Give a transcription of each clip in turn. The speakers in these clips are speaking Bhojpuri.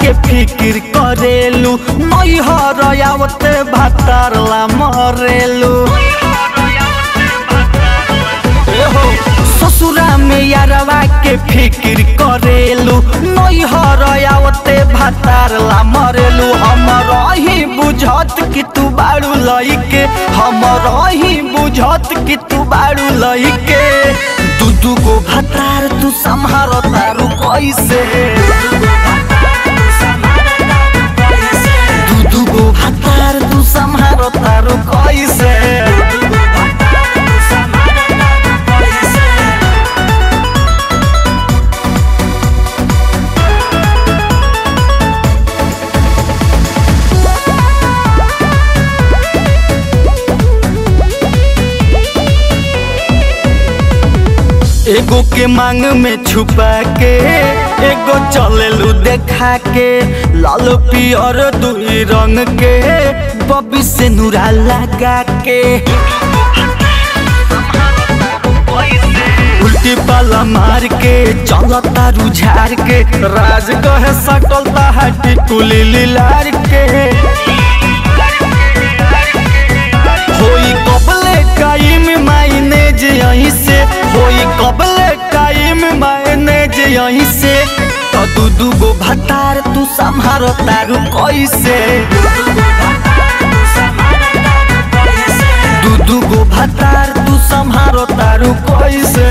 के फिकिर करेलू नैहर आवते भातारला मरेलू। ससुरा में यारवा के फिकिर करेलू नैहर आवते भातारला मरेलू। हमरा ही बुझत कि तू बाड़ू लइके, हमरा ही बुझत कि तू बाड़ू लइके। दू गो भातार तू संभार तारू कैसे, दू गो भातार तू संभार तारू कैसे। एगो के मांग में छुपा के एगो चलेलू देखा के, लाल पियर दुई रंग के बबी से नूरा लगा के। उल्टी पाला मार के चलता रुझार के, राज कहे सकलता हाटी कुली लिलार के। होई कबले कायम माइनेज यहीं से, होई कबले कायम माइनेज यहीं से। तो दू गो भातार तू संभार तारू कैसे, दू गो भातार तू संभार तारू कैसे।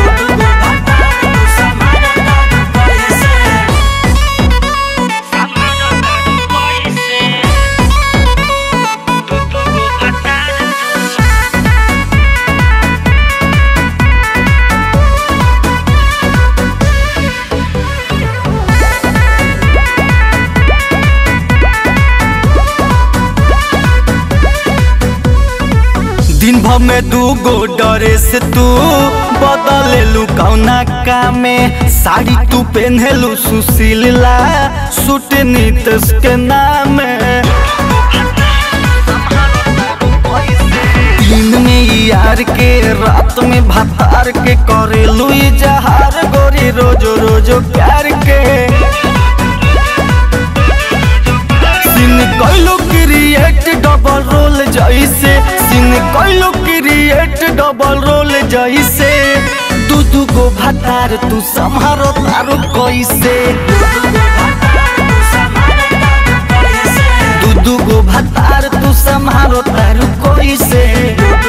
दिन भर में दू गो ड्रेस तू बदलेलू कौना कामे, साड़ी तू पहनेलू सुशीला सूट नीतीश के नामे। दिन में यार के रात में भातार के करेलू इजहार गोरी रोज रोज प्यार के। सीन कैलू क्रिएट डबल रोल जैसे, सीन कैलू क्रिएट डबल रोल जैसे। दू गो भातार तू संभारो तारू कैसे, दू गो भातार तू संभारो तारू कैसे।